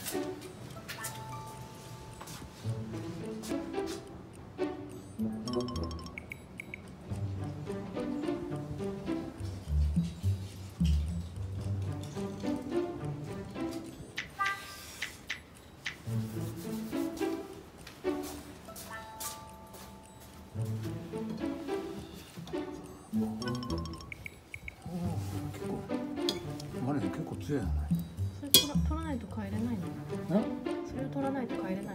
結構強いじゃない。 それ取らないと帰れないの？それを取らないと帰れないの？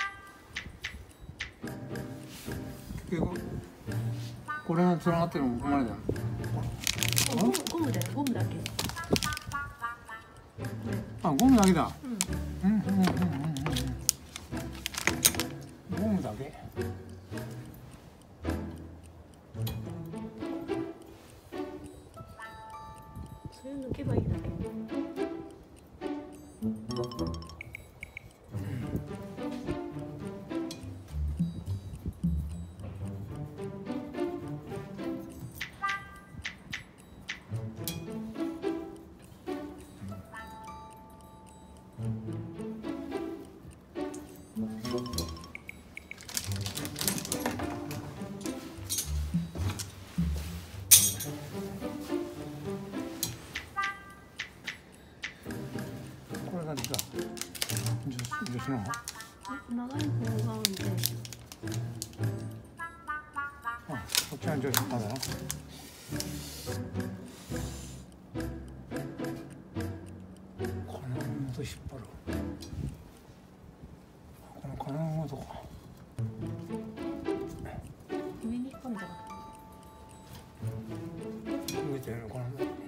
結構これがつながってるのもここまでだよ。 ゴムだよ、ゴムだけ。 あ、ゴムだけだ。 うん。 ゴムだけ。 それ抜けばいいだけ。 これが実は助手の方。 長い方が運転手。 こっちが助手の方だな。この元引っ張る。この金の元か。 上に引っ張るんじゃなくて。 動いてるのかな。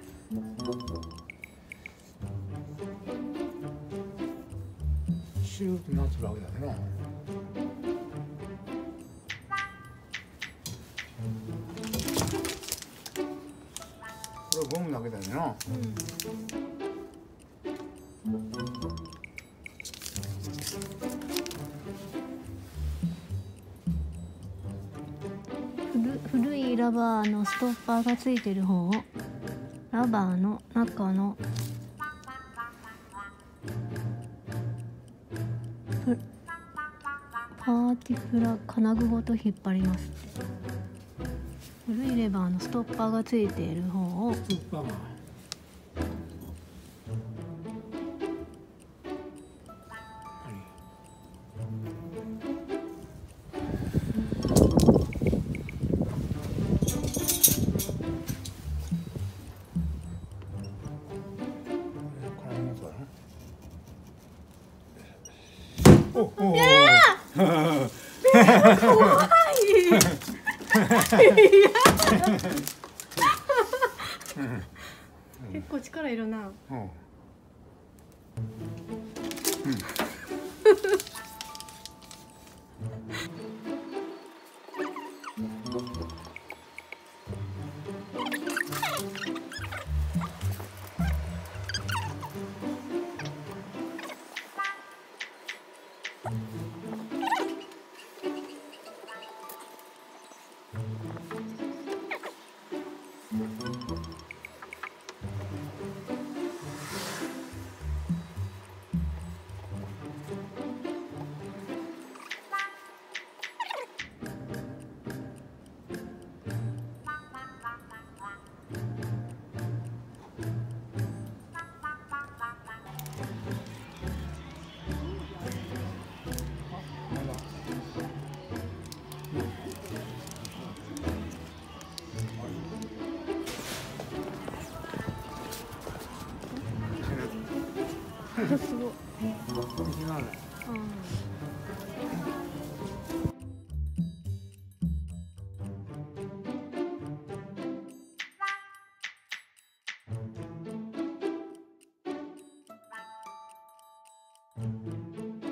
シューってなってるわけだよな。これはゴムだけだよな。 古いラバーのストッパーがついてる方をラバーの中のパーティクラ金具ごと引っ張ります。古いレバーのストッパーがついている方をストッパーが怖い。結構力いるな。すごい。うん。